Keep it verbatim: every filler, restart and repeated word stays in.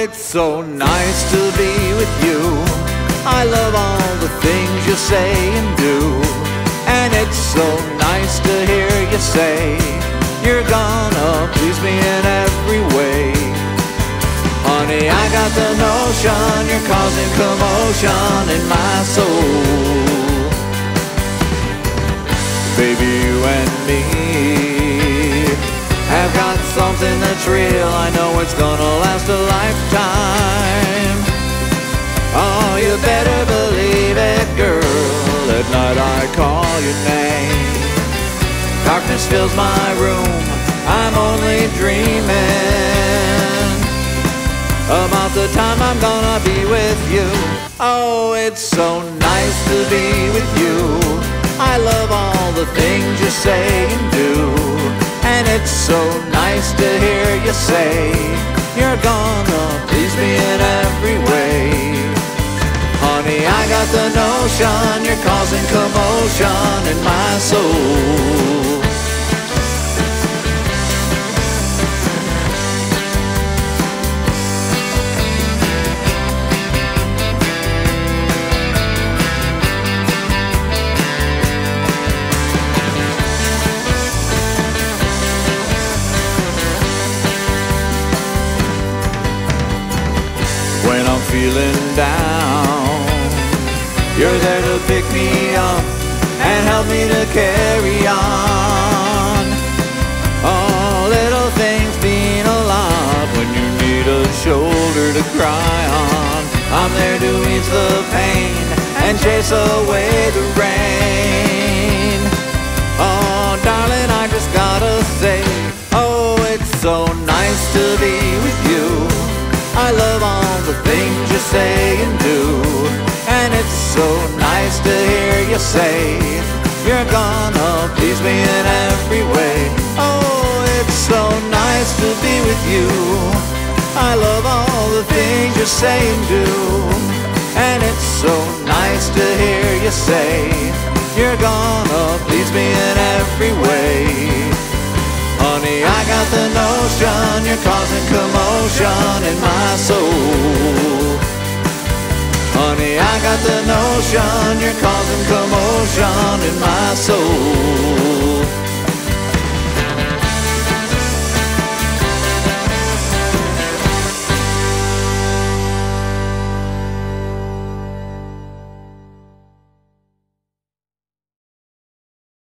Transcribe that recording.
it's so nice to be with you. I love all the things you say and do, and it's so nice to hear you say you're gonna please me in every way. Honey, I got the notion you're causing commotion in my soul. Baby, you and me have got something that's real. I know it's gonna last a lifetime. Oh, you better believe it, girl. At night I call your name. Darkness fills my room. I'm only dreaming about the time I'm gonna be with you. Oh, it's so nice to be with you. I love all the things you say and do, and it's so nice to hear you say you're gonna please me in every way. Honey, I got the notion you're causing commotion in my soul. When I'm feeling down, you're there to pick me up and help me to carry on. Oh, little things mean a lot when you need a shoulder to cry on. I'm there to ease the pain and chase away the rain. Oh, darling, I just gotta say, oh, it's so nice to be with you. I love all the things you say and do, and it's so nice to hear you say you're gonna please me in every way. Oh, it's so nice to be with you. I love all the things you say and do, and it's so nice to hear you say you're gonna please me in every way. Honey, I got the notion you're causing commotion in my soul. Honey, I got the notion you're causing commotion in my soul.